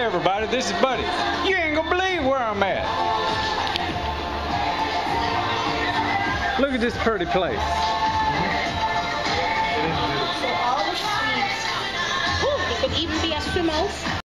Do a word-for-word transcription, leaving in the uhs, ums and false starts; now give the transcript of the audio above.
everybody, this is Buddy. You ain't gonna believe where I'm at. Look at this pretty place. So all the sweets. Ooh, it could even be a Eskimos.